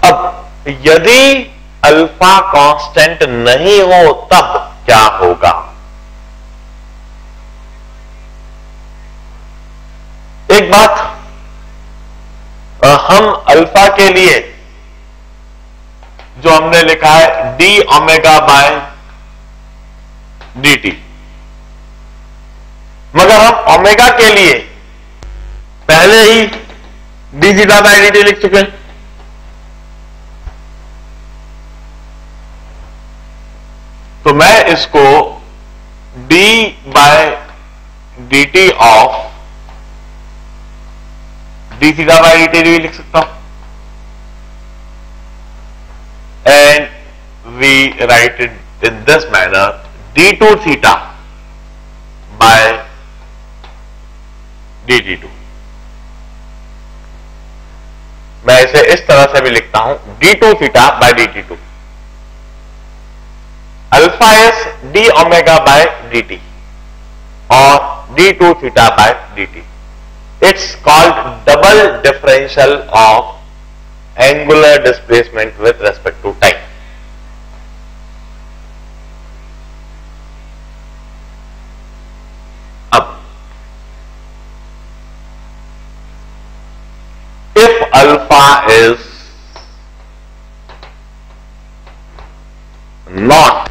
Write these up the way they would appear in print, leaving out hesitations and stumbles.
अब यदि alpha constant नहीं हो तब क्या होगा? एक बात, हम अल्फा के लिए जो हमने लिखा है d omega by d t, मगर हम ओमेगा के लिए पहले ही d zeta by d t लिख चुके हैं। तो मैं इसको d by d t of d theta by d t भी लिख सकता हूं, and we write it in this manner d two theta by d t two. मैं इसे इस तरह से भी लिखता हूं d two theta by d t to, alpha is d omega by d t और d two theta by d t. It's called double differential of angular displacement with respect to time. अब if alpha is not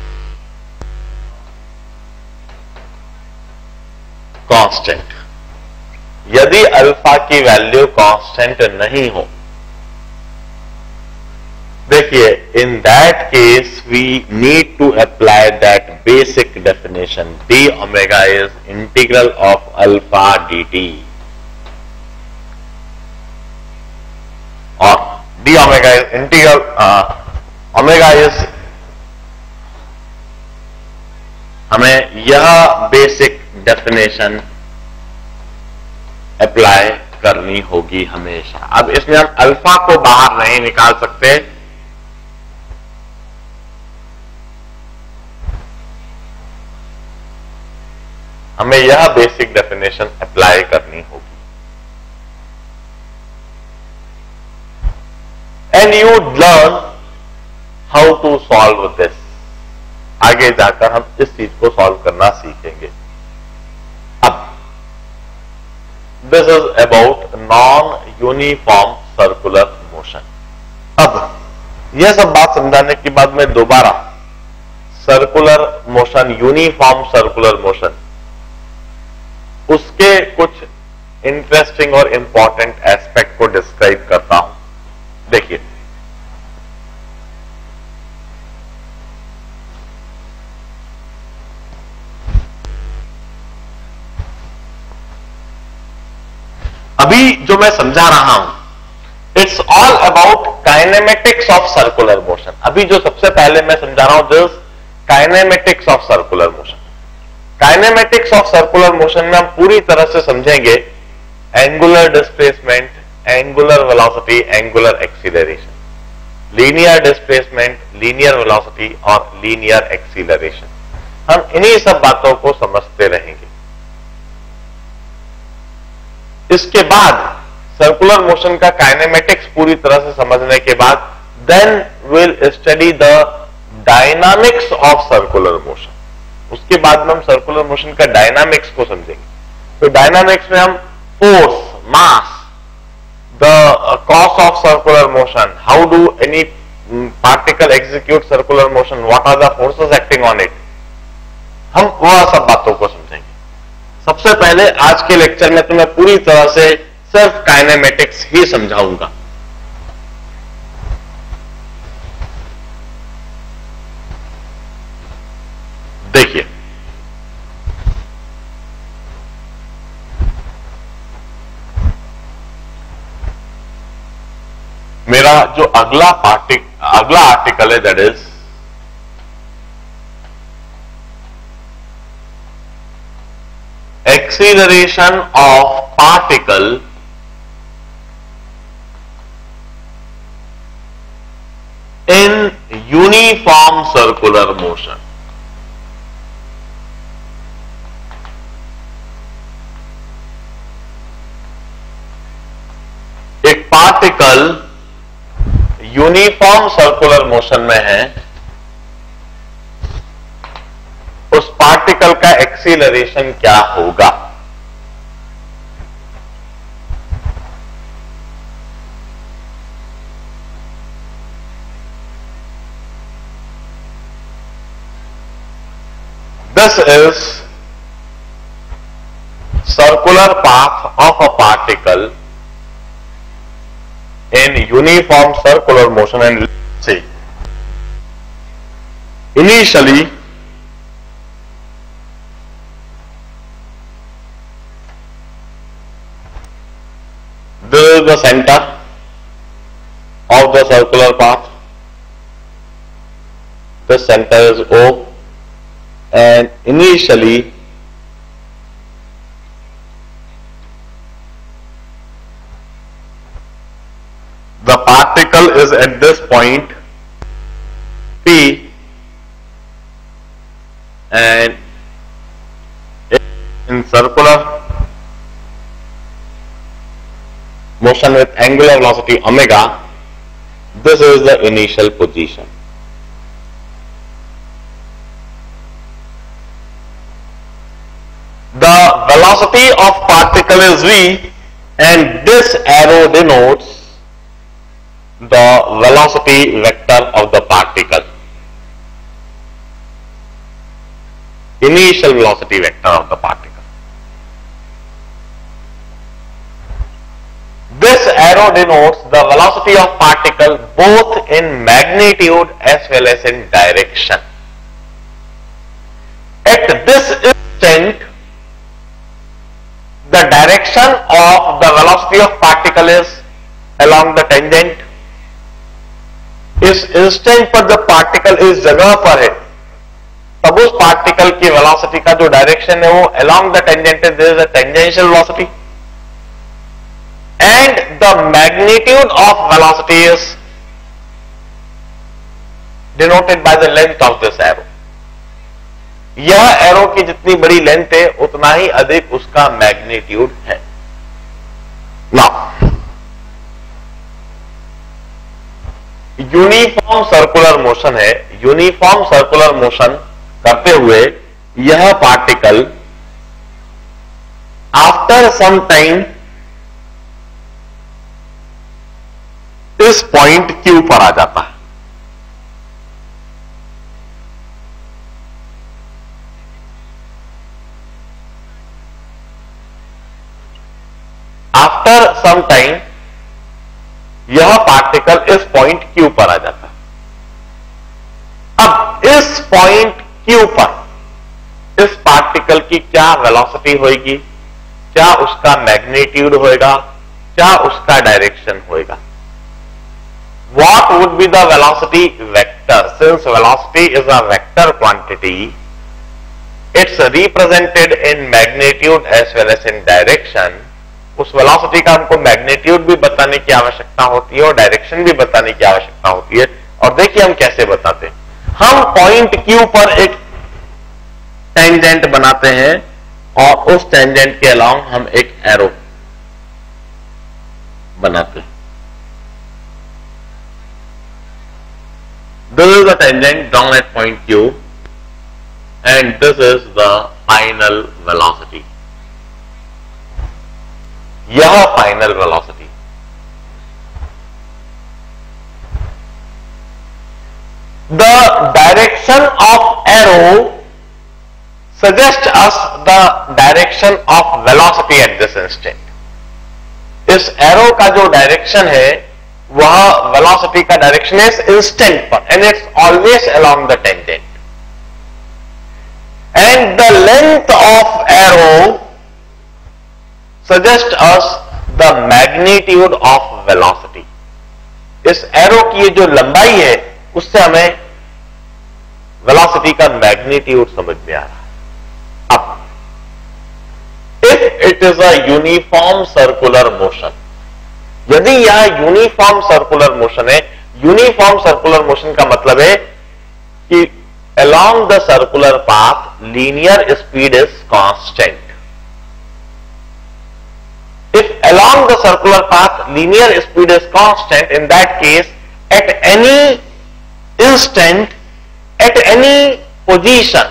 constant, यदि alpha की value constant नहीं हो, देखिए in that case we need to apply that basic definition d omega is integral of alpha d t, और d omega is integral omega is, हमें यह basic definition apply करनी होगी हमेशा। अब इसमें हम अल्फा को बाहर नहीं निकाल सकते, हमें यह बेसिक डेफिनेशन अप्लाई करनी होगी। And you learn how to solve this. आगे जाकर हम इस चीज को सॉल्व करना सीखेंगे। This is about non-uniform circular motion. अब यह सब बात समझाने के बाद मैं दोबारा circular motion, uniform circular motion, उसके कुछ इंटरेस्टिंग और इंपॉर्टेंट एस्पेक्ट को डिस्क्राइब करता हूं। देखिए, अभी जो मैं समझा रहा हूं it's all about kinematics of circular motion. अभी जो सबसे पहले मैं समझा रहा हूं this kinematics of circular motion. Kinematics of circular motion में हम पूरी तरह से समझेंगे angular displacement, angular velocity, angular acceleration, linear displacement, linear velocity और लीनियर एक्सीलरेशन। हम इन्हीं सब बातों को समझते रहेंगे। इसके बाद सर्कुलर मोशन का काइनेमेटिक्स पूरी तरह से समझने के बाद then will study the dynamics of circular motion. उसके बाद में हम सर्कुलर मोशन का डायनामिक्स को समझेंगे। तो डायनामिक्स में हम force, mass, the cause of circular motion, how do any particle execute circular motion, what are the forces acting on it, हम वह सब बातों को समझेंगे। सबसे पहले आज के लेक्चर में तो मैं पूरी तरह से सिर्फ काइनेमेटिक्स ही समझाऊंगा। देखिए, मेरा जो अगला आर्टिकल है that is acceleration of particle in uniform circular motion. एक पार्टिकल यूनिफॉर्म सर्कुलर मोशन में है, उस पार्टिकल का एक्सीलरेशन क्या होगा? This is circular path of a particle in uniform circular motion, and let's say initially this is the center of the circular path. The center is O, and initially the particle is at this point P, and in circular motion with angular velocity omega, this is the initial position. The velocity of particle is v, and this arrow denotes the velocity vector of the particle, initial velocity vector of the particle. This arrow denotes the velocity of particle both in magnitude as well as in direction. At this instant, the direction of the velocity of particle is along the tangent. इस instant पर जब particle इस जगह पर है, तब उस particle की वेलोसिटी का जो डायरेक्शन है वो along the tangent है, there is a tangential velocity, and the magnitude of velocity is denoted by the length of this arrow. यह एरो की जितनी बड़ी लेंथ है उतना ही अधिक उसका मैग्नीट्यूड है. नाउ यूनिफॉर्म सर्कुलर मोशन है. यूनिफॉर्म सर्कुलर मोशन करते हुए यह पार्टिकल आफ्टर सम टाइम इस पॉइंट Q पर आ जाता है. आफ्टर सम टाइम यह पार्टिकल इस पॉइंट Q पर आ जाता है. अब इस पॉइंट Q पर इस पार्टिकल की क्या वेलोसिटी होगी, क्या उसका मैग्नीट्यूड होगा, क्या उसका डायरेक्शन होगा? What would be the velocity vector? Since velocity is a vector quantity, it's represented in magnitude as well as in direction. उस वेलोसिटी का हमको मैग्नीट्यूड भी बताने की आवश्यकता होती है और डायरेक्शन भी बताने की आवश्यकता होती है. और देखिए हम कैसे बताते हैं. हम पॉइंट Q पर एक टेंजेंट बनाते हैं और उस टेंजेंट के अलोंग हम एक एरो बनाते हैं. This is the tangent drawn at point Q, and this is the final velocity. यह final velocity. The direction of arrow suggests us the direction of velocity at this instant. इस arrow का जो direction है वह velocity का direction है इस instant पर, and it's always along the tangent. And the length of arrow suggest us the magnitude of velocity. इस एरो की ये जो लंबाई है उससे हमें वेलोसिटी का मैग्नीट्यूड समझ में आ रहा है. अब if it is a uniform circular motion, यदि यह यूनिफॉर्म सर्कुलर मोशन है, यूनिफॉर्म सर्कुलर मोशन का मतलब है कि along the circular path linear speed is constant. If along the circular path linear speed is constant, in that case at any instant, at any position,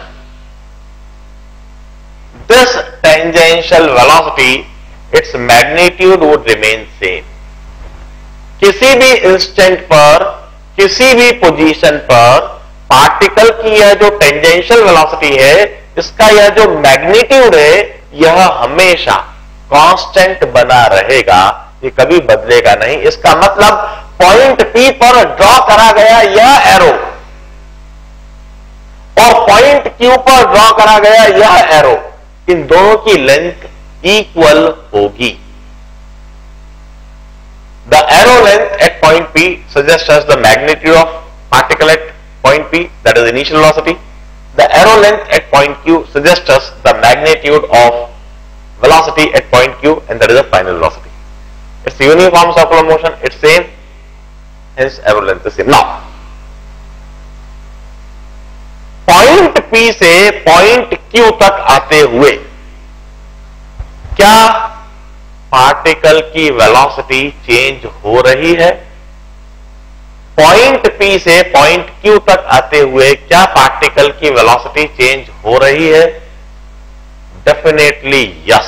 this tangential velocity, its magnitude would remain same. किसी भी instant पर, किसी भी position पर particle की यह जो tangential velocity है, इसका यह जो मैग्नीट्यूड है, यह हमेशा कांस्टेंट बना रहेगा, ये कभी बदलेगा नहीं। इसका मतलब पॉइंट P पर ड्रॉ करा गया यह एरो और पॉइंट Q पर ड्रॉ करा गया यह एरो, इन दोनों की लेंथ इक्वल होगी। The arrow length at point P suggests us the magnitude of particle at point P, that is initial velocity. The arrow length at point Q suggests us the magnitude of velocity at point Q, and that is the final velocity. It's a uniform circular motion, it's same, hence arrow length is same. Now, point P से point Q तक आते हुए क्या particle की velocity change हो रही है? Point P से पॉइंट Q तक आते हुए क्या पार्टिकल की वेलोसिटी चेंज हो रही है? Definitely yes.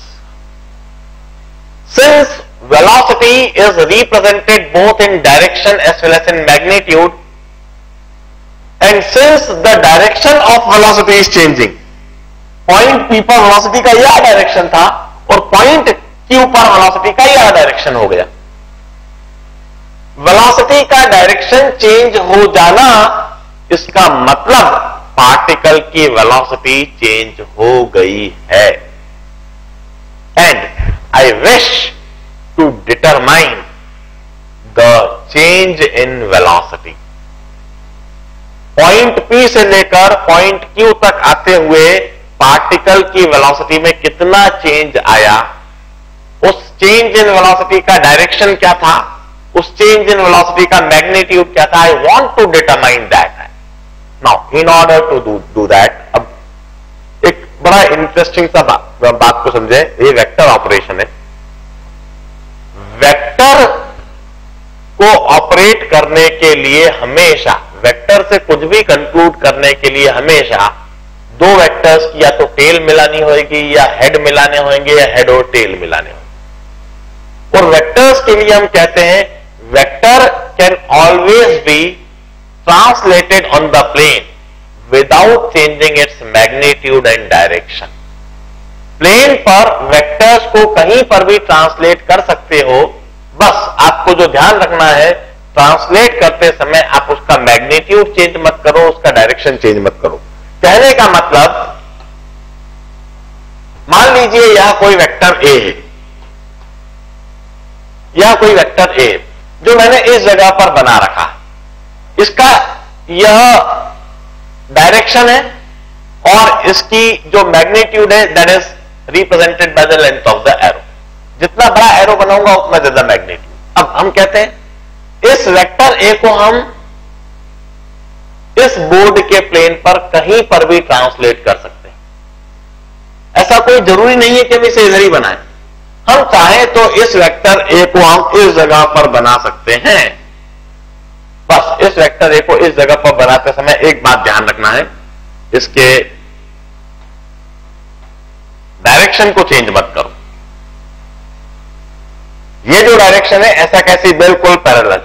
Since velocity is represented both in direction as well as in magnitude, and since the direction of velocity is changing, point P पर वेलोसिटी का यह डायरेक्शन था और पॉइंट Q पर वेलोसिटी का यह डायरेक्शन हो गया। वेलोसिटी का डायरेक्शन चेंज हो जाना, इसका मतलब पार्टिकल की वेलोसिटी चेंज हो गई है। And I wish to determine the change in velocity. Point P से लेकर पॉइंट Q तक आते हुए पार्टिकल की वेलोसिटी में कितना चेंज आया, उस चेंज इन वेलोसिटी का डायरेक्शन क्या था, उस चेंज इन वेलोसिटी का मैग्नीट्यूड क्या था, I want to determine that. Now in order to do that, अब एक बड़ा इंटरेस्टिंग सा बात को समझे, ये वेक्टर ऑपरेशन है। वेक्टर को ऑपरेट करने के लिए हमेशा, वेक्टर से कुछ भी कंक्लूड करने के लिए हमेशा दो वेक्टर्स की या तो टेल मिलानी होगी या हेड मिलाने होंगे या हेड और टेल मिलाने होंगे। और वेक्टर्स के लिए हम कहते हैं vector can always be translated on the plane without changing its magnitude and direction. Plane पर वेक्टर्स को कहीं पर भी ट्रांसलेट कर सकते हो, बस आपको जो ध्यान रखना है, ट्रांसलेट करते समय आप उसका मैग्नीट्यूड चेंज मत करो, उसका डायरेक्शन चेंज मत करो। कहने का मतलब, मान लीजिए यह कोई वेक्टर ए है, यह कोई वेक्टर ए जो मैंने इस जगह पर बना रखा, इसका यह डायरेक्शन है और इसकी जो मैग्नीट्यूड है that is represented by the length of the arrow. जितना बड़ा एरो बनाऊंगा उतना ज्यादा मैग्नीट्यूड। अब हम कहते हैं इस वेक्टर ए को हम इस बोर्ड के प्लेन पर कहीं पर भी ट्रांसलेट कर सकते हैं। ऐसा कोई जरूरी नहीं है कि हम इसे इधर ही बनाएं, हम चाहें तो इस वेक्टर ए को हम इस जगह पर बना सकते हैं। बस इस वेक्टर ए को इस जगह पर बनाते समय एक बात ध्यान रखना है, इसके डायरेक्शन को चेंज मत करो। ये जो डायरेक्शन है ऐसा कैसी, बिल्कुल पैरेलल,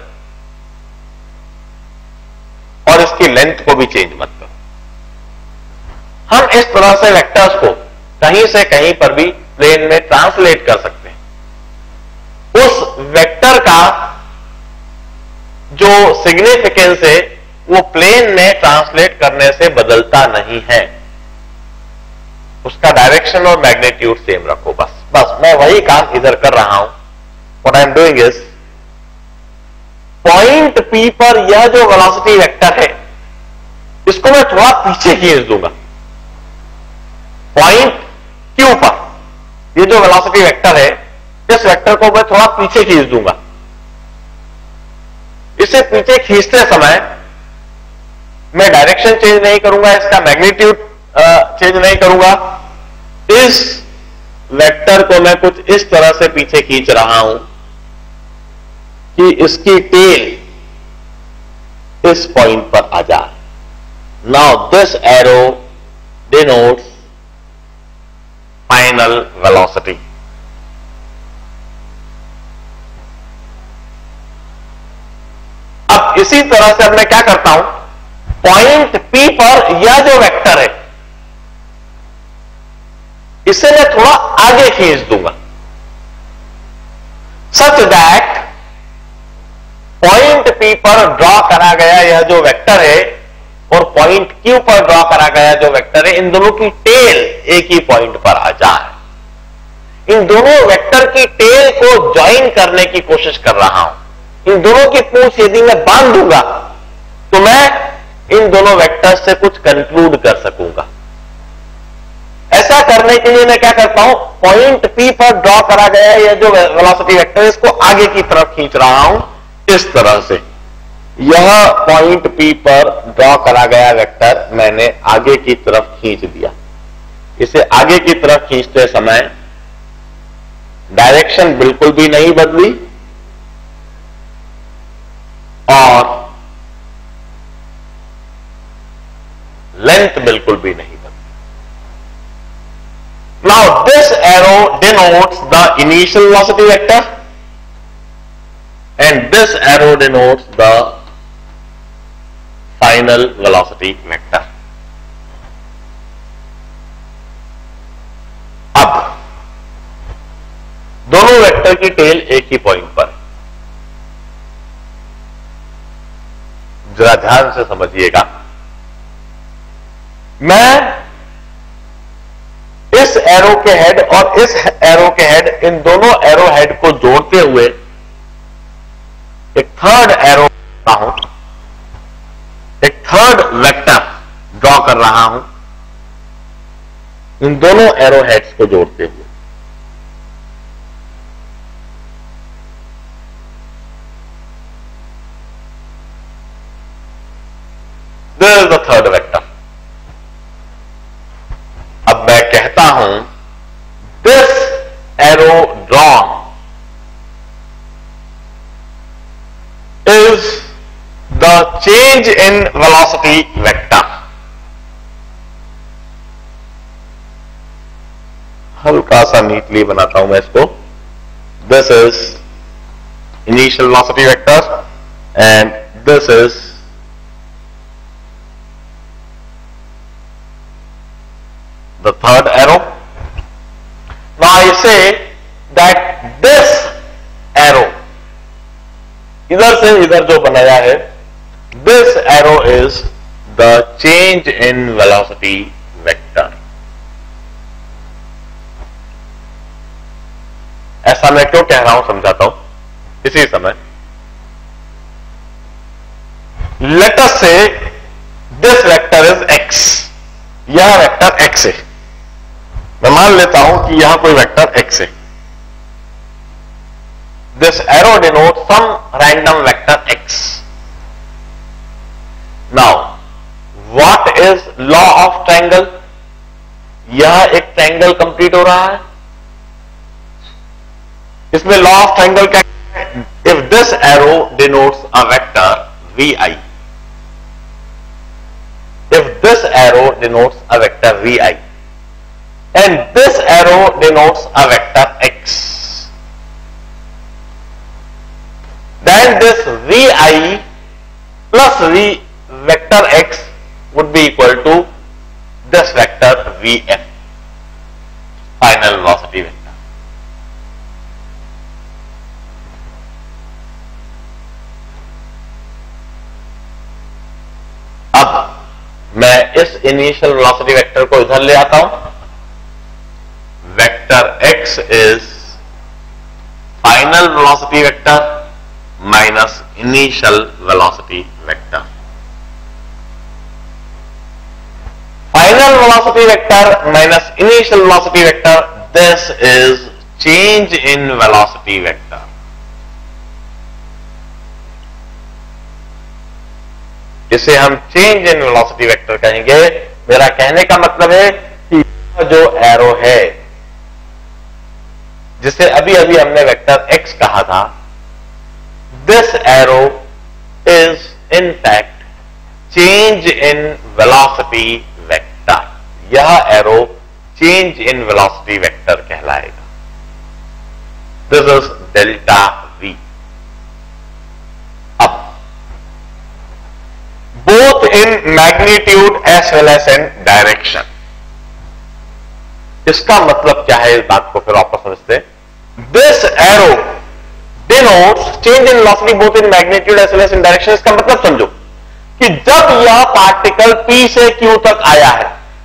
और इसकी लेंथ को भी चेंज मत करो। हम इस तरह से वेक्टर्स को कहीं से कहीं पर भी प्लेन में ट्रांसलेट कर सकते हैं। उस वेक्टर का जो सिग्निफिकेंस है वो प्लेन में ट्रांसलेट करने से बदलता नहीं है, उसका डायरेक्शन और मैग्नीट्यूड सेम रखो। बस मैं वही काम इधर कर रहा हूं। What I am doing is, point P पर यह जो वेलोसिटी वेक्टर है इसको मैं थोड़ा पीछे खींच दूंगा। पॉइंट Q पर ये जो वेलोसिटी वेक्टर है, इस वेक्टर को मैं थोड़ा पीछे खींच दूंगा। इसे पीछे खींचते समय मैं डायरेक्शन चेंज नहीं करूंगा, इसका मैग्नीट्यूड चेंज नहीं करूंगा। इस वेक्टर को मैं कुछ इस तरह से पीछे खींच रहा हूं कि इसकी टेल इस पॉइंट पर आ जाए. Now this arrow denotes final velocity. अब इसी तरह से अब मैं क्या करता हूं, पॉइंट P पर यह जो वेक्टर है इसे मैं थोड़ा आगे खींच दूंगा, सच दैट पॉइंट P पर ड्रॉ करा गया यह जो वेक्टर है और पॉइंट Q पर ड्रॉ करा गया जो वेक्टर है, इन दोनों की टेल एक ही पॉइंट पर आ जाए. इन दोनों वेक्टर की टेल को ज्वाइन करने की कोशिश कर रहा हूं. इन दोनों की पूंछ यदि मैं बांध दूंगा तो मैं इन दोनों वेक्टर से कुछ कंक्लूड कर सकूंगा. ऐसा करने के लिए मैं क्या करता हूं, पॉइंट P पर ड्रॉ करा गया यह जो वेलोसिटी वेक्टर है इसको आगे की तरफ खींच रहा हूं इस तरह से. यह पॉइंट P पर ड्रॉ करा गया वेक्टर मैंने आगे की तरफ खींच दिया. इसे आगे की तरफ खींचते समय डायरेक्शन बिल्कुल भी नहीं बदली और लेंथ बिल्कुल भी नहीं बदली. Now this arrow denotes the initial velocity vector and this arrow denotes the final velocity vector. अब दोनों वेक्टर की टेल एक ही पॉइंट पर. जरा ध्यान से समझिएगा, मैं इस एरो के हेड और इस एरो के हेड, इन दोनों एरो हेड को जोड़ते हुए एक थर्ड एरो करता हूं, एक थर्ड वेक्टर ड्रॉ कर रहा हूं इन दोनों एरो हेड्स को जोड़ते हुए. This is the third vector. अब मैं कहता हूं this arrow drawn is the change in velocity vector. हल्का सा नीटली बनाता हूं मैं इसको. This is initial velocity vector and this is the third arrow. Now I say that this arrow इधर से इधर जो बनाया है, this arrow is the change in velocity vector. ऐसा मैं क्यों कह रहा हूं समझाता हूं. इसी समय let us say this vector is x, यह वेक्टर x है. मैं मान लेता हूं कि यहां कोई वेक्टर x है. This arrow denotes some random vector x. Now, what is law of triangle? यह एक ट्रायंगल कंप्लीट हो रहा है. इसमें लॉ ऑफ ट्रायंगल क्या है? If this arrow denotes a vector vi, if this arrow denotes a vector vi, and this arrow denotes a vector x, then this vi plus v vector x would be equal to this vector vf, final velocity vector. अब मैं इस initial velocity vector को इधर ले आता हूं. Vector x is final velocity vector minus initial velocity vector. Final velocity vector minus initial velocity vector, this is change in velocity vector. इसे हम चेंज इन वेलोसिटी वेक्टर कहेंगे. मेरा कहने का मतलब है कि जो एरो है जिसे अभी अभी हमने वेक्टर x कहा था, this arrow is in fact change in velocity vector, यह arrow change in velocity vector कहलाएगा। This is delta v. अब both in magnitude as well as in direction, इसका मतलब क्या है, इस बात को फिर वापस समझते हैं। This arrow denotes change in velocity both in magnitude as well as in direction. इसका मतलब समझो कि जब यह पार्टिकल P से Q तक आया है,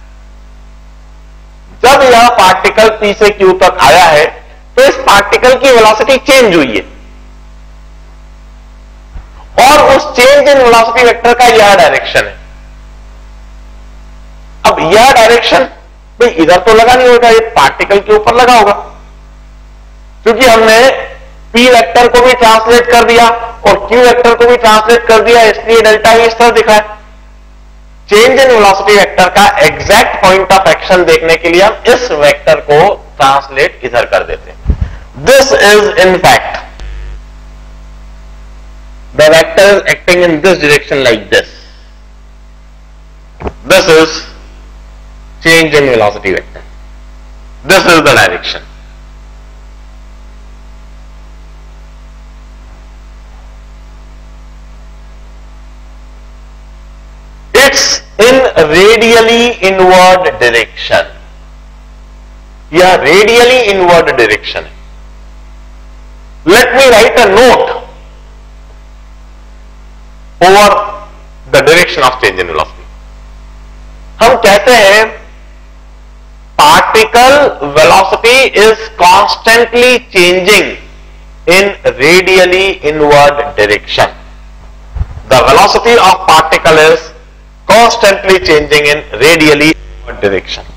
जब यह पार्टिकल P से Q तक आया है, तो इस पार्टिकल की वेलोसिटी चेंज हुई है और उस चेंज इन वेलोसिटी वेक्टर का यह डायरेक्शन है। अब यह डायरेक्शन भाई इधर तो लगा नहीं होगा, ये पार्टिकल के ऊपर लगा होगा, क्योंकि हमने P वेक्टर को भी ट्रांसलेट कर दिया और Q वेक्टर को भी ट्रांसलेट कर दिया, इसलिए डेल्टा ही इस तरह दिखा है। चेंज इन वेलोसिटी वेक्टर का एग्जैक्ट पॉइंट ऑफ एक्शन देखने के लिए हम इस वेक्टर को ट्रांसलेट इधर कर देते हैं। This is in fact the vector is acting in this direction like this. This is change in velocity vector, this is the direction. It's in radially inward direction, यह radially inward direction है। Let me write a note over the direction of change in velocity. हम कहते हैं particle velocity is constantly changing in radially inward direction. The velocity of particle is constantly changing in radially inward direction.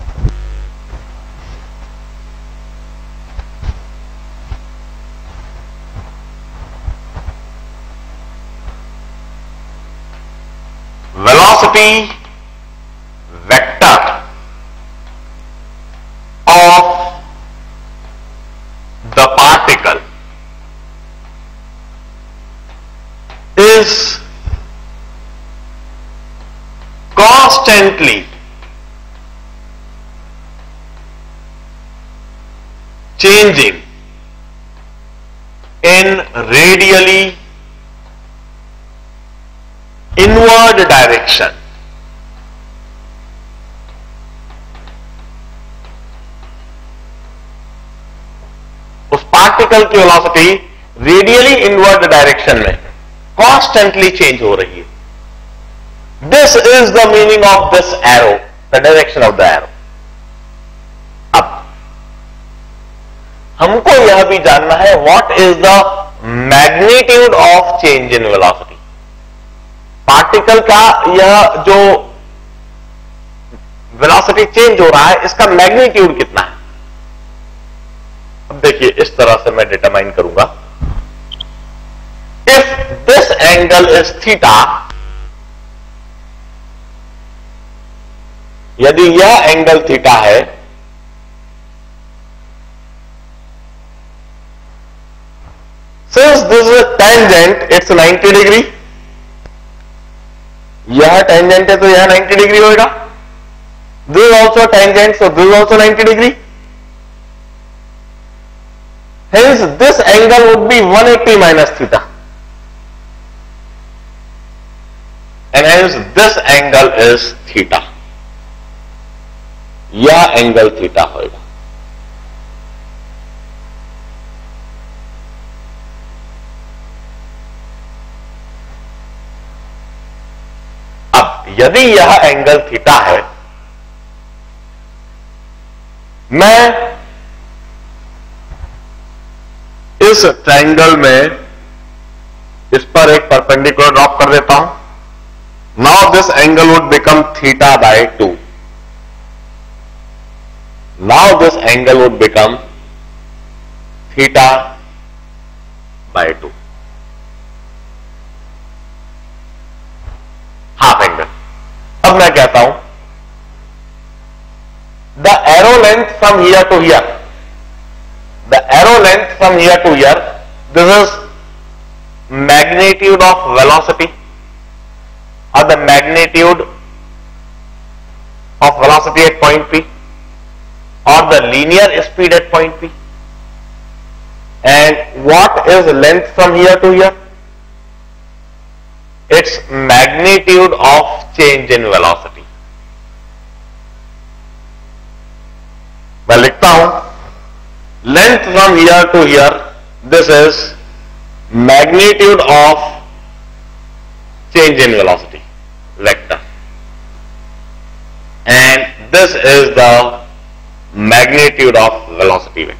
Velocity vector of the particle is constantly changing in radially inward direction. उस particle की velocity radially inward direction में constantly change हो रही है। This is the meaning of this arrow, the direction of the arrow. अब हमको यह भी जानना है what is the magnitude of change in velocity. Particle का यह जो वेलोसिटी चेंज हो रहा है, इसका मैग्नीट्यूड कितना है। अब देखिए इस तरह से मैं डिटरमाइन करूंगा। If this angle is theta, यदि यह एंगल थीटा है, since this is tangent it's 90 degree, यह टेंजेंट है तो यह 90 डिग्री होगा। This is also tangent, so this is also 90 degree. Hence this angle would be 180 minus theta, and hence this angle is theta. यह angle theta होगा। अब यदि यह एंगल थीटा है, मैं इस ट्रायंगल में इस पर एक परपेंडिकुलर ड्रॉप कर देता हूं। Now this angle would become theta by 2। Now this angle would become theta by 2. Half angle. अब मैं कहता हूं the arrow length from here to here, the arrow length from here to here, this is magnitude of velocity. the magnitude of velocity at point P or the linear speed at point P. And what is length from here to here? Its magnitude of change in velocity. मैं लिखता हूं length from here to here, this is magnitude of change in velocity vector, and this is the magnitude of velocity vector.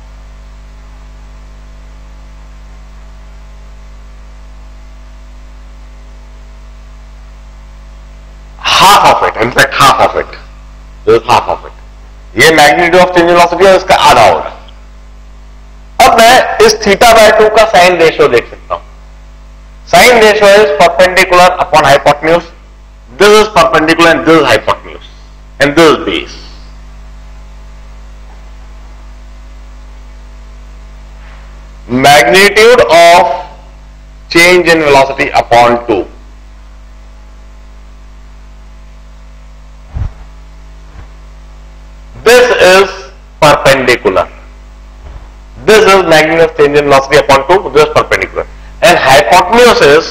Half of it, in fact half of it, this is half of it. ये magnitude of change in velocity है, इसका आधा होगा. अब मैं इस theta by 2 का sine ratio देख सकता हूं. Sine ratio is perpendicular upon hypotenuse. This is perpendicular and this is hypotenuse and this is base. Magnitude of change in velocity upon 2. This is perpendicular. This is magnitude of change in velocity upon 2. This is perpendicular. And hypotenuse is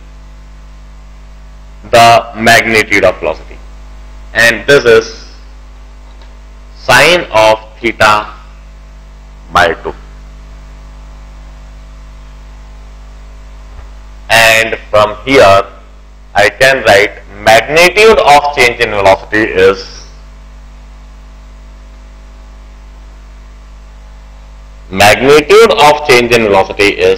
the magnitude of velocity. And this is sine of theta by 2. And from here I can write magnitude of change in velocity is magnitude of change in velocity is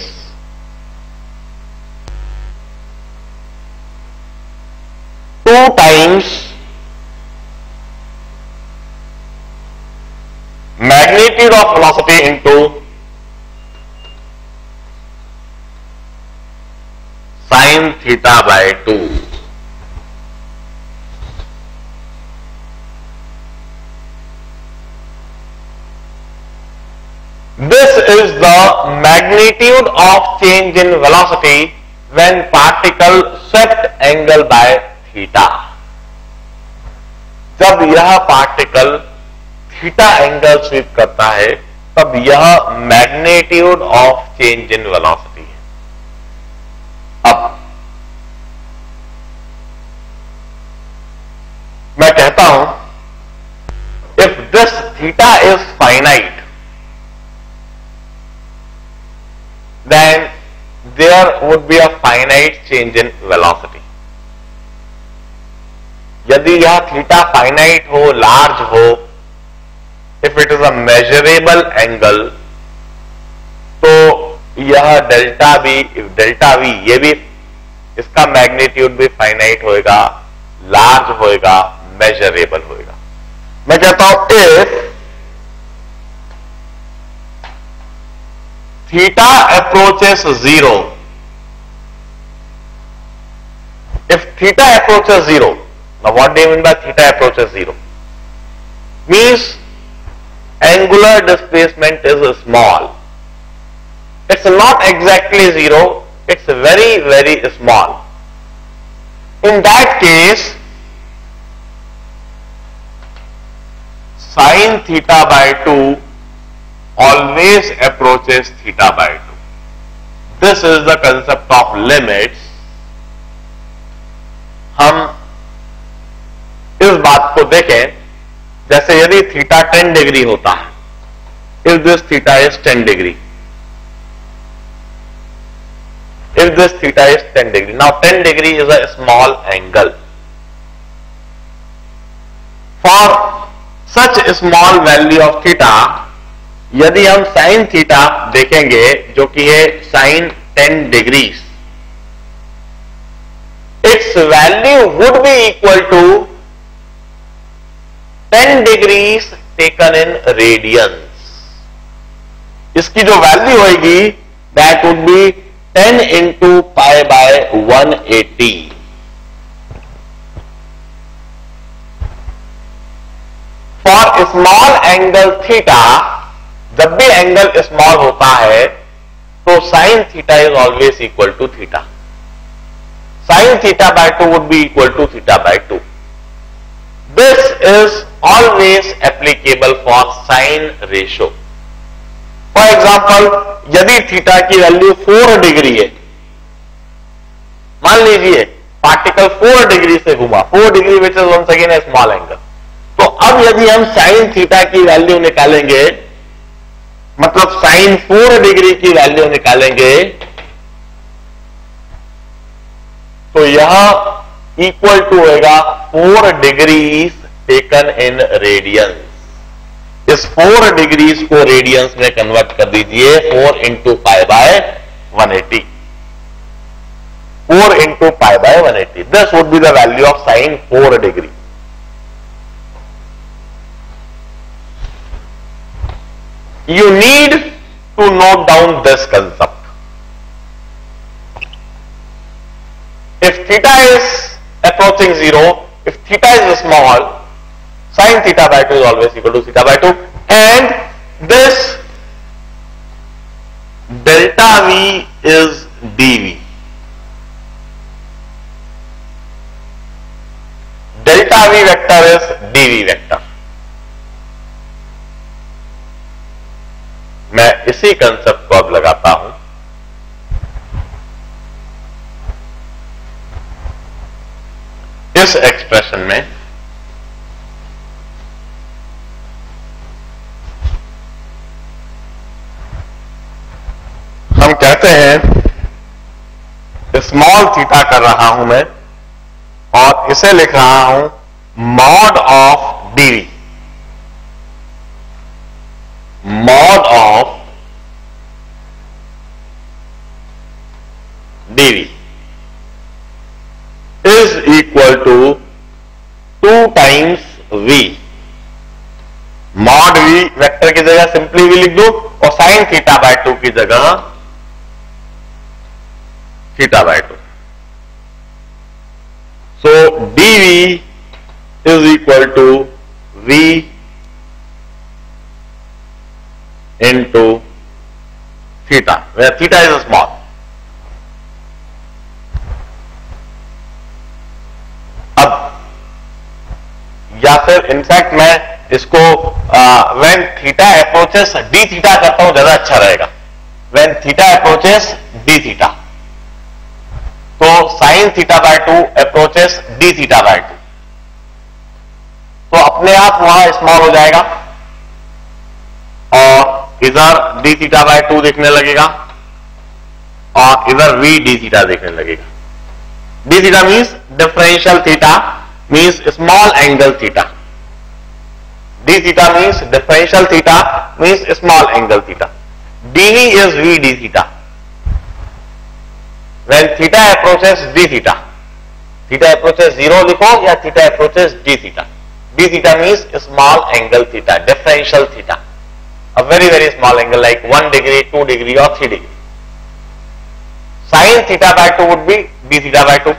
two times magnitude of velocity into sine theta by 2. This is the magnitude of change in velocity when particle swept angle by theta. जब यह particle theta angle SVEEP करता है तब यह magnitude of change in velocity है. अब मैं कहता हूं if this theta is finite, then there would be a finite change in velocity. यदि यह थीटा फाइनाइट हो, लार्ज हो, if it is a measurable angle, तो यह डेल्टा वी ये भी इसका मैग्नीट्यूड भी फाइनाइट होएगा, लार्ज होएगा, मेजरेबल होएगा. मैं कहता हूं if theta approaches 0, if theta approaches 0, now what do you mean by theta approaches 0? Means angular displacement is small. It's not exactly 0, it's very, very small. In that case, sin theta by 2 always approaches theta by 2. This is the concept of limits. हम इस बात को देखें, जैसे यदि theta 10 degree होता है, if this theta is 10 degree, if this theta is 10 degree, now 10 degree is a small angle. For such a small value of theta, यदि हम साइन थीटा देखेंगे जो कि है sine 10 degrees, it's value would be equal to 10 degrees taken in radians. इसकी जो value होगी that would be 10 into pi by 180. For small angle theta, जब भी एंगल स्मॉल होता है तो sine theta is always equal to theta. sin theta by 2 would be equal to theta by 2. This is always applicable for sin ratio. For example, यदि theta की value 4 degree है, मान लीजिए पार्टिकल 4 डिग्री से घुमा, 4 degree which is once again a small angle, तो अब यदि हम साइन थीटा की वैल्यू निकालेंगे, मतलब साइन 4 डिग्री की वैल्यू निकालेंगे, तो यह इक्वल टू होगा 4 डिग्रीज टेकन इन रेडियंस. इस 4 डिग्रीज को रेडियंस में कन्वर्ट कर दीजिए. 4 into pi by 180. 4 into pi by 180. This would be the value of sine 4 degree. You need to note down this concept. If theta is approaching 0, if theta is small, sin theta by 2 is always equal to theta by 2, and this delta V is dV. Delta V vector is dV vector. मैं इसी concept को अब लगाता हूं. इस expression में हम कहते हैं स्मॉल थीटा कर रहा हूं मैं, और इसे लिख रहा हूं mod of d v. Mod of dV is equal to 2 times V. Mod V vector की जगह सिंपली V लिख दो, और साइन थीटा बाय 2 की जगह theta by 2. So dV is equal to V into theta, where theta is small. अब या फिर इनफैक्ट मैं इसको when theta approaches d theta करता हूं, ज्यादा अच्छा रहेगा. When theta approaches d theta, तो sin theta by 2 approaches d theta by 2, तो अपने आप वहां स्मॉल हो जाएगा और इधर डी थीटा बाय 2 देखने लगेगा, और इधर वी डी थीटा देखने लगेगा. D theta means differential theta, means small angle theta. D theta means differential theta, means small angle theta. D v is v d theta. When theta approaches d theta, theta approaches 0 लिखो या theta approaches d theta. D theta means small angle theta, differential theta. A very very small angle like 1 degree, 2 degree or 3 degree. Sin theta by 2 would be d theta by 2.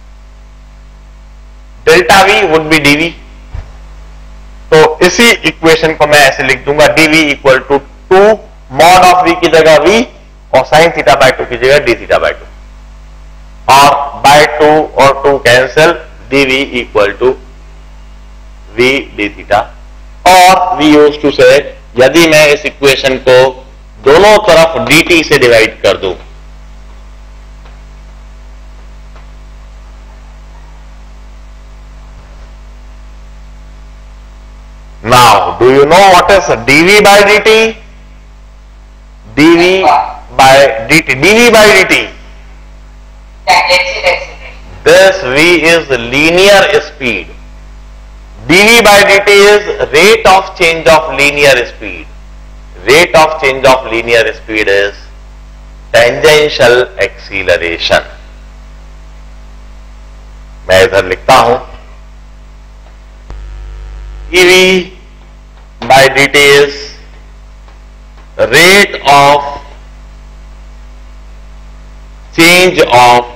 Delta V would be dV. तो इसी equation को मैं ऐसे लिख दूंगा, dV equal to 2 mod of V की जगह V और sin theta by 2 की जगह d theta by 2, और by 2 और 2 कैंसिल, dV इक्वल टू V d theta. और we used to say, यदि मैं इस इक्वेशन को दोनों तरफ dt से डिवाइड कर दूं, now do you know what is dv by dt? dv by dt, dv by dt, this v is linear speed. dv by dt is rate of change of linear speed. Rate of change of linear speed is tangential acceleration. मैं इधर लिखता हूं, dv by dt is rate of change of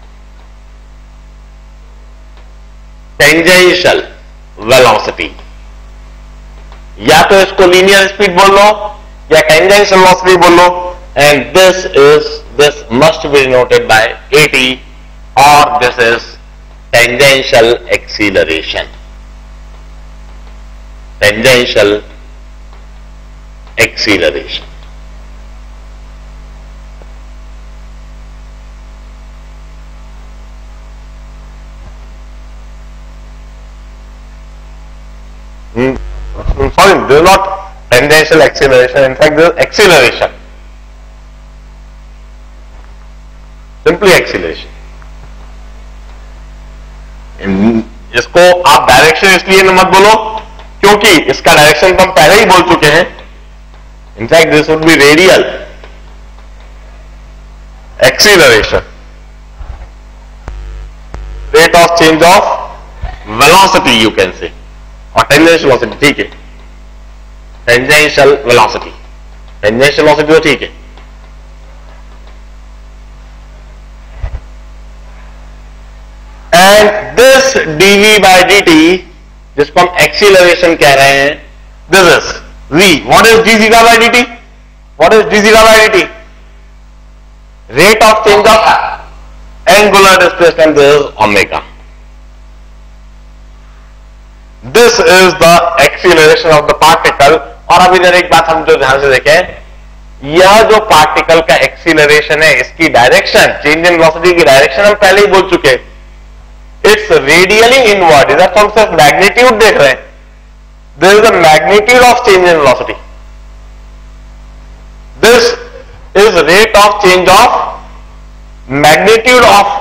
tangential velocity. या तो इसको linear speed बोल लो या tangential velocity बोल लो, and this must be denoted by AT, or this is tangential acceleration. Tangential acceleration. Sorry, this is not tangential acceleration. In fact, this is acceleration. Simply acceleration. इसको आप direction इसलिए मत बोलो क्योंकि इसका डायरेक्शन तो हम पहले ही बोल चुके हैं. In fact this would be radial acceleration. Rate of change of velocity you can say, और टेंजेंशियल वेलोसिटी ठीक है. टेंजेंशियल वेलोसिटी, टेंजेंशियल वेलोसिटी तो ठीक है. And this dv by dt जिसको हम एक्सीलरेशन कह रहे हैं, this is v. What is d zeta by dt? What is d zeta by dt? Rate of change of angular displacement. This is omega. This is the acceleration of the particle. और अभी जरा एक बात हम जो ध्यान से देखें, यह जो पार्टिकल का एक्सीलरेशन है, इसकी डायरेक्शन, चेंज इन वेलोसिटी की डायरेक्शन हम पहले ही बोल चुके. It's radially inward. इधर तो हम सिर्फ मैग्नीट्यूड देख रहे हैं. This is the magnitude of change in velocity. This is rate of change of magnitude of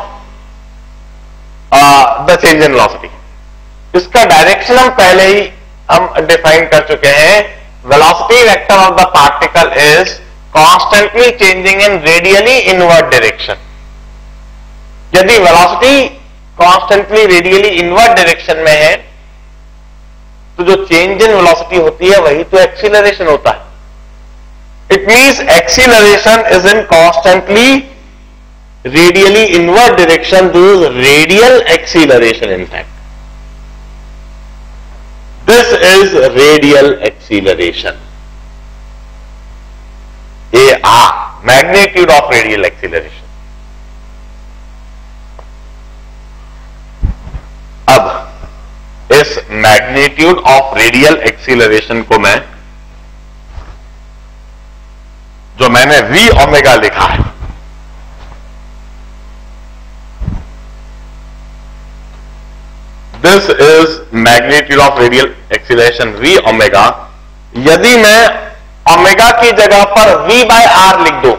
the change in velocity. इसका डायरेक्शन हम पहले ही हम डिफाइन कर चुके हैं. Velocity vector of the particle is constantly changing in radially inward direction. यदि velocity constantly radially inward direction में है तो जो चेंज इन वेलोसिटी होती है वही तो एक्सीलरेशन होता है. It means acceleration is in constantly radially inward direction. This is radial acceleration. In fact this is radial acceleration. AR, magnitude of radial acceleration. अब इस magnitude of radial acceleration को मैं, जो मैंने v ओमेगा लिखा है, this is magnitude of radial acceleration v omega. यदि मैं ओमेगा की जगह पर v बाय आर लिख दूं,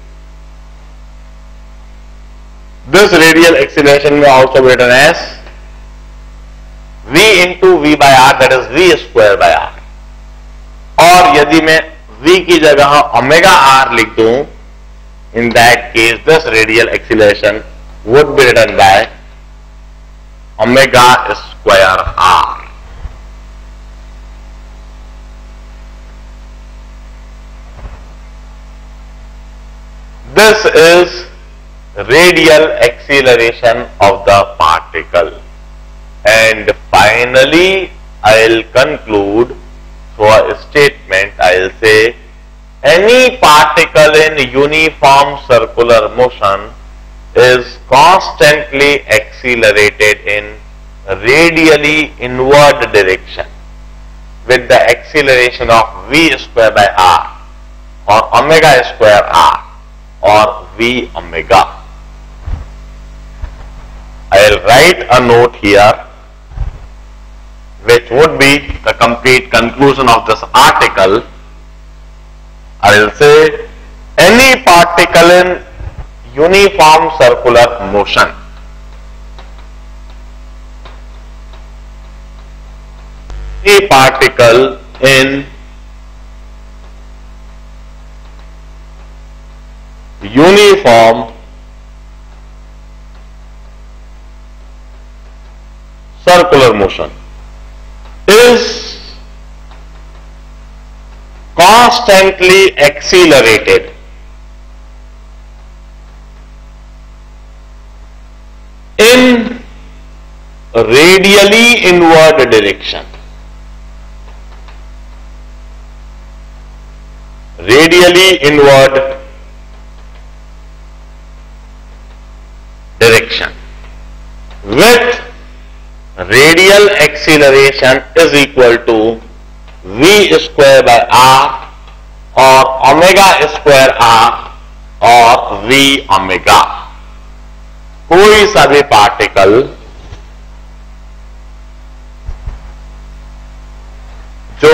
this radial acceleration may also written as v into v by r, that is v square by r. और यदि मैं v की जगह ओमेगा आर लिख दूं, in that case this radial acceleration would be written by omega square r. This is radial acceleration of the particle. And finally, I'll conclude through a statement. I'll say any particle in uniform circular motion is constantly accelerated in radially inward direction with the acceleration of v square by r or omega square r or v omega. I'll write a note here which would be the complete conclusion of this article. I'll say any particle in uniform circular motion a particle in uniform circular motion is constantly accelerated in radially inward direction. Radially inward direction. with radial acceleration is equal to v square by r और omega square r और v omega. कोई सा भी particle जो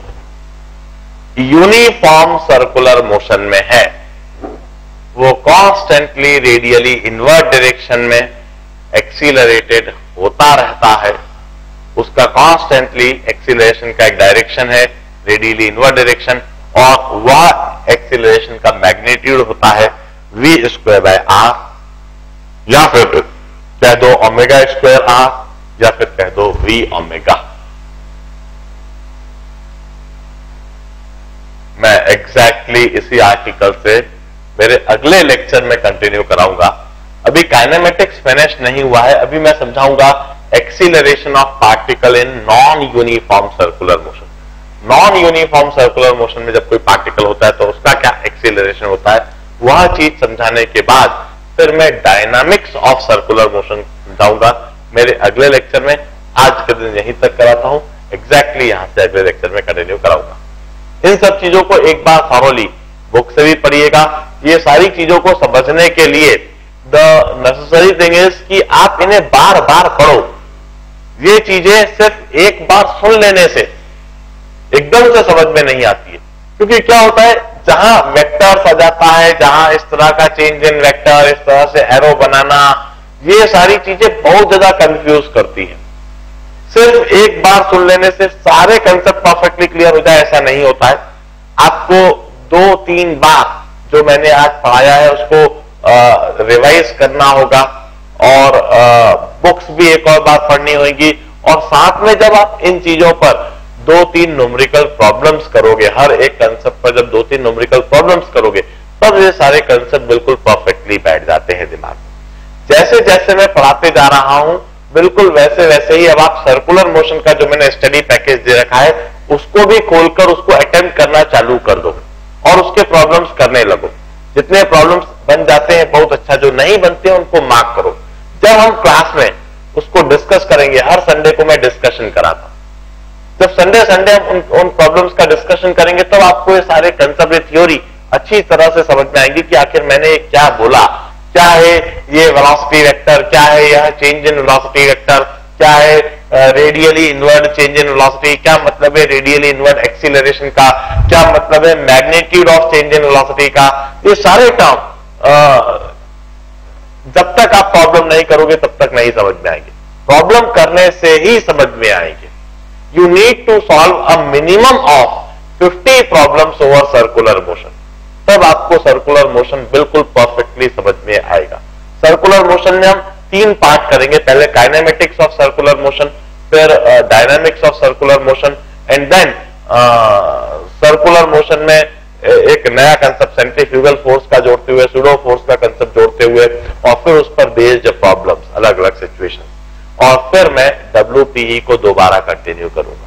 uniform circular motion में है वो constantly radially inward direction में एक्सीलरेटेड होता रहता है। उसका कांस्टेंटली एक्सीलरेशन का एक डायरेक्शन है रेडियली इनवर्ट डायरेक्शन, और वह एक्सीलरेशन का मैग्नीट्यूड होता है v स्क्वायर बाय r, या फिर कह दो ओमेगा स्क्वायर r, या फिर कह दो v ओमेगा। मैं एग्जैक्टली इसी आर्टिकल से मेरे अगले लेक्चर में कंटिन्यू कराऊंगा। अभी काइनेमेटिक्स फिनिश नहीं हुआ है, अभी मैं समझाऊंगा acceleration of particle in non uniform circular motion. Non uniform circular motion में जब कोई पार्टिकल होता है तो उसका क्या एक्सीलरेशन होता है, वह चीज समझाने के बाद फिर मैं डायनामिक्स ऑफ सर्कुलर मोशन समझाऊंगा मेरे अगले लेक्चर में। आज के दिन यहीं तक कराता हूं, एग्जैक्टली यहां से अगले लेक्चर में कंटिन्यू कराऊंगा। इन सब चीजों को एक बार थॉरोली बुक से भी पढ़िएगा। ये सारी चीजों को समझने के लिए द नेसेसरी थिंग इज कि आप इन्हें बार बार पढ़ो। ये चीजें सिर्फ एक बार सुन लेने से एकदम से समझ में नहीं आती है, क्योंकि क्या होता है जहां वेक्टर्स आ जाता है, जहां इस तरह का चेंज इन वेक्टर, इस तरह से एरो बनाना, ये सारी चीजें बहुत ज्यादा कंफ्यूज करती है। सिर्फ एक बार सुन लेने से सारे कंसेप्ट परफेक्टली क्लियर हो जाए ऐसा नहीं होता है। आपको 2-3 बार जो मैंने आज पढ़ाया है उसको रिवाइज करना होगा, और बुक्स भी एक और बार पढ़नी होगी, और साथ में जब आप इन चीजों पर 2-3 न्यूमेरिकल प्रॉब्लम्स करोगे, हर एक कंसेप्ट पर जब 2-3 न्यूमेरिकल प्रॉब्लम्स करोगे, तब ये सारे कंसेप्ट बिल्कुल परफेक्टली बैठ जाते हैं दिमाग में। जैसे जैसे मैं पढ़ाते जा रहा हूं बिल्कुल वैसे वैसे ही अब आप सर्कुलर मोशन का जो मैंने स्टडी पैकेज दे रखा है उसको भी खोलकर उसको अटेम्प्ट करना चालू कर दो और उसके प्रॉब्लम्स करने लगो। जितने प्रॉब्लम्स बन जाते हैं बहुत अच्छा, जो नहीं बनते हैं उनको मार्क करो। जब हम क्लास में उसको डिस्कस करेंगे, हर संडे को मैं डिस्कशन कराता हूं, जब संडे संडे हम उन प्रॉब्लम्स का डिस्कशन करेंगे तब आपको ये सारे कंसेप्ट थ्योरी अच्छी तरह से समझ में आएंगी कि आखिर मैंने क्या बोला, क्या है ये वेलोसिटी वेक्टर, क्या है यह चेंज इन वेलोसिटी वेक्टर, क्या है radially inward change in velocity, क्या मतलब है रेडियली इनवर्ड एक्सीलरेशन का, क्या मतलब है magnitude of change in velocity का। ये सारे टर्म जब तक आप प्रॉब्लम नहीं करोगे तब तक नहीं समझ में आएंगे, प्रॉब्लम करने से ही समझ में आएंगे। You need to solve a minimum of 50 problems over circular motion, तब आपको सर्कुलर मोशन बिल्कुल परफेक्टली समझ में आएगा। सर्कुलर मोशन में हम 3 पार्ट करेंगे, पहले काइनेमेटिक्स ऑफ सर्कुलर मोशन, फिर dynamics of circular motion, and then circular motion में एक नया कंसेप्ट सेंट्रीफ्यूगल फोर्स का जोड़ते हुए, सूडो फोर्स का कंसेप्ट जोड़ते हुए, और फिर उस पर बेस्ड प्रॉब्लम्स, अलग अलग सिचुएशन, और फिर मैं WPE को दोबारा कंटिन्यू करूंगा।